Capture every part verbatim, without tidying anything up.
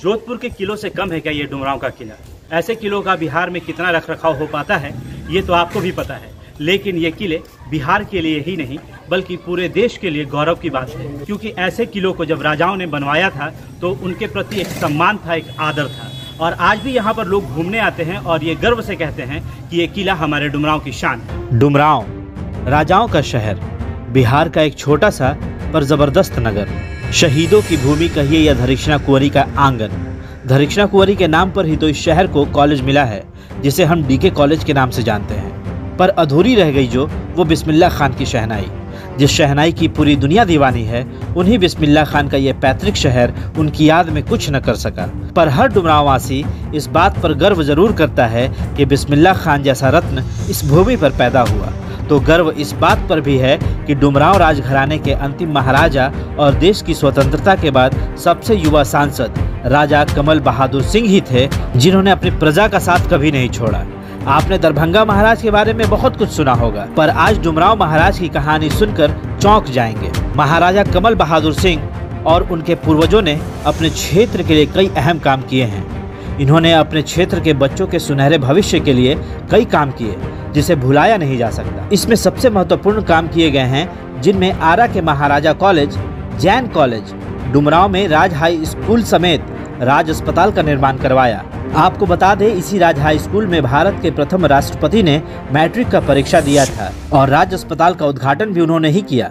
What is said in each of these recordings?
जोधपुर के किलों से कम है क्या ये डुमरांव का किला? ऐसे किलों का बिहार में कितना रख रखाव हो पाता है ये तो आपको भी पता है, लेकिन ये किले बिहार के लिए ही नहीं बल्कि पूरे देश के लिए गौरव की बात है, क्योंकि ऐसे किलों को जब राजाओं ने बनवाया था तो उनके प्रति एक सम्मान था, एक आदर था। और आज भी यहाँ पर लोग घूमने आते हैं और ये गर्व से कहते हैं कि ये किला हमारे डुमरांव की शान है। डुमरांव राजाओं का शहर, बिहार का एक छोटा सा पर जबरदस्त नगर, शहीदों की भूमि कहिए या धरिक्षणा कुंवरी का आंगन। धरिक्षणा कुंवरी के नाम पर ही तो इस शहर को कॉलेज मिला है, जिसे हम डीके कॉलेज के नाम से जानते हैं। पर अधूरी रह गई जो वो बिस्मिल्लाह खान की शहनाई, जिस शहनाई की पूरी दुनिया दीवानी है, उन्हीं बिस्मिल्लाह खान का ये पैतृक शहर उनकी याद में कुछ न कर सका। पर हर डुमरांव वासी इस बात पर गर्व जरूर करता है कि बिस्मिल्लाह खान जैसा रत्न इस भूमि पर पैदा हुआ। तो गर्व इस बात पर भी है कि डुमरांव राजघराने के अंतिम महाराजा और देश की स्वतंत्रता के बाद सबसे युवा सांसद राजा कमल बहादुर सिंह ही थे, जिन्होंने अपनी प्रजा का साथ कभी नहीं छोड़ा। आपने दरभंगा महाराज के बारे में बहुत कुछ सुना होगा, पर आज डुमरांव महाराज की कहानी सुनकर चौंक जाएंगे। महाराजा कमल बहादुर सिंह और उनके पूर्वजों ने अपने क्षेत्र के लिए कई अहम काम किए हैं। इन्होंने अपने क्षेत्र के बच्चों के सुनहरे भविष्य के लिए कई काम किए, जिसे भुलाया नहीं जा सकता। इसमें सबसे महत्वपूर्ण काम किए गए हैं, जिनमें आरा के महाराजा कॉलेज, जैन कॉलेज, डुमरांव में राज हाई स्कूल समेत राज अस्पताल का निर्माण करवाया। आपको बता दें, इसी राज हाई स्कूल में भारत के प्रथम राष्ट्रपति ने मैट्रिक का परीक्षा दिया था और राज अस्पताल का उद्घाटन भी उन्होंने ही किया।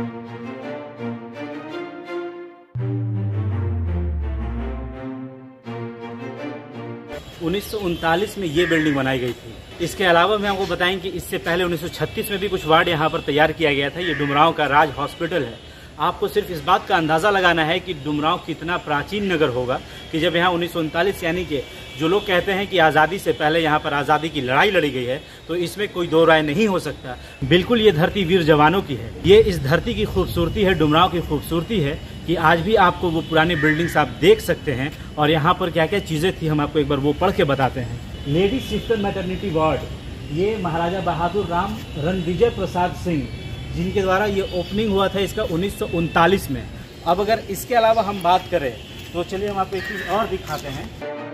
उन्नीस सौ उनतालीस में ये बिल्डिंग बनाई गई थी। इसके अलावा मैं आपको बताएं कि इससे पहले उन्नीस सौ छत्तीस में भी कुछ वार्ड यहाँ पर तैयार किया गया था। ये डुमरांव का राज हॉस्पिटल है। आपको सिर्फ इस बात का अंदाज़ा लगाना है कि डुमरांव कितना प्राचीन नगर होगा कि जब यहाँ उन्नीस सौ उनतालीस यानी कि जो लोग कहते हैं कि आज़ादी से पहले यहाँ पर आज़ादी की लड़ाई लड़ी गई है, तो इसमें कोई दो राय नहीं हो सकता। बिल्कुल ये धरती वीर जवानों की है। ये इस धरती की खूबसूरती है, डुमरांव की खूबसूरती है कि आज भी आपको वो पुरानी बिल्डिंग्स आप देख सकते हैं। और यहाँ पर क्या क्या चीज़ें थी हम आपको एक बार वो पढ़ के बताते हैं। लेडी सिस्टर मैटरनिटी वार्ड, ये महाराजा बहादुर राम रणविजय प्रसाद सिंह जिनके द्वारा ये ओपनिंग हुआ था इसका उन्नीस सौ उनतालीस में। अब अगर इसके अलावा हम बात करें तो चलिए हम आपको एक चीज़ और दिखाते हैं।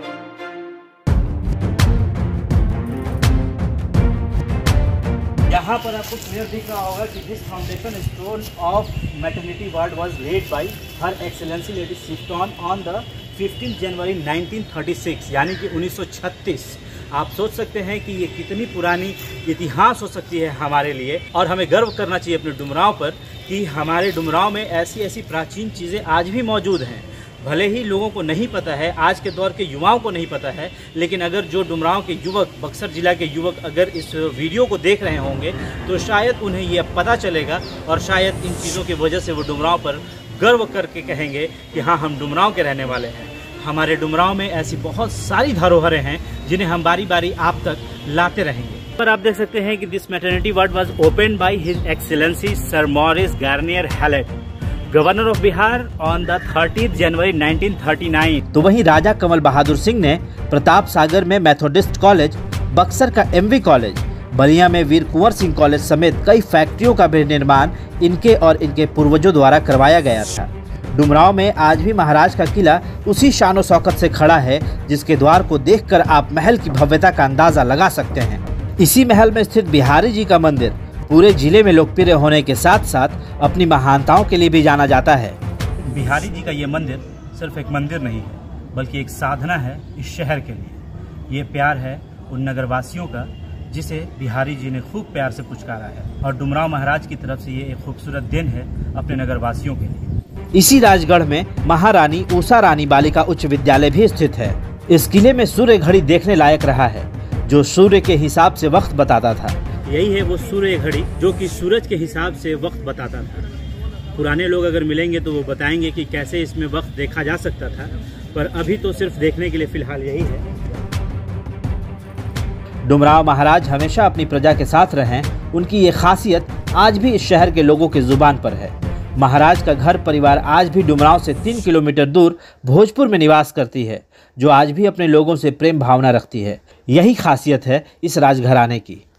यहाँ पर आपको क्लियर दिख रहा होगा कि this foundation stone of maternity ward was laid by her excellency lady Sifton on the fifteen January nineteen thirty six, यानी कि उन्नीस सौ छत्तीस। आप सोच सकते हैं कि ये कितनी पुरानी इतिहास हो सकती है हमारे लिए, और हमें गर्व करना चाहिए अपने डुमरांव पर कि हमारे डुमरांव में ऐसी ऐसी प्राचीन चीज़ें आज भी मौजूद हैं। भले ही लोगों को नहीं पता है, आज के दौर के युवाओं को नहीं पता है, लेकिन अगर जो डुमरांव के युवक, बक्सर जिला के युवक अगर इस वीडियो को देख रहे होंगे तो शायद उन्हें ये पता चलेगा और शायद इन चीज़ों की वजह से वो डुमरांव पर गर्व करके कहेंगे कि हाँ, हम डुमरांव के रहने वाले हैं। हमारे डुमरांव में ऐसी बहुत सारी धरोहरें हैं जिन्हें हम बारी बारी आप तक लाते रहेंगे। पर आप देख सकते हैं कि this maternity ward was open by his excellency sir Maurice Garnier Hallett, governor of Bihar, on the thirtieth January nineteen thirty nine. तो वहीं राजा कमल बहादुर सिंह ने प्रताप सागर में मेथोडिस्ट कॉलेज, बक्सर का एमवी कॉलेज, बलिया में वीर कुंवर सिंह कॉलेज समेत कई फैक्ट्रियों का भी निर्माण इनके और इनके पूर्वजों द्वारा करवाया गया था। डुमरांव में आज भी महाराज का किला उसी शान और शौकत से खड़ा है, जिसके द्वार को देखकर आप महल की भव्यता का अंदाजा लगा सकते हैं। इसी महल में स्थित बिहारी जी का मंदिर पूरे जिले में लोकप्रिय होने के साथ साथ अपनी महानताओं के लिए भी जाना जाता है। बिहारी जी का ये मंदिर सिर्फ एक मंदिर नहीं है, बल्कि एक साधना है इस शहर के लिए। ये प्यार है उन नगरवासियों का जिसे बिहारी जी ने खूब प्यार से पुचकारा है, और डुमरांव महाराज की तरफ से ये एक खूबसूरत दिन है अपने नगरवासियों के लिए। इसी राजगढ़ में महारानी उषा रानी बालिका उच्च विद्यालय भी स्थित है। इस किले में सूर्य घड़ी देखने लायक रहा है, जो सूर्य के हिसाब से वक्त बताता था। यही है वो सूर्य घड़ी जो कि सूरज के हिसाब से वक्त बताता था। पुराने लोग अगर मिलेंगे तो वो बताएंगे कि कैसे इसमें वक्त देखा जा सकता था, पर अभी तो सिर्फ देखने के लिए फिलहाल यही है। डुमरांव महाराज हमेशा अपनी प्रजा के साथ रहें, उनकी ये खासियत आज भी इस शहर के लोगों की जुबान पर है। महाराज का घर परिवार आज भी डुमरांव से तीन किलोमीटर दूर भोजपुर में निवास करती है, जो आज भी अपने लोगों से प्रेम भावना रखती है। यही खासियत है इस राजघराने की।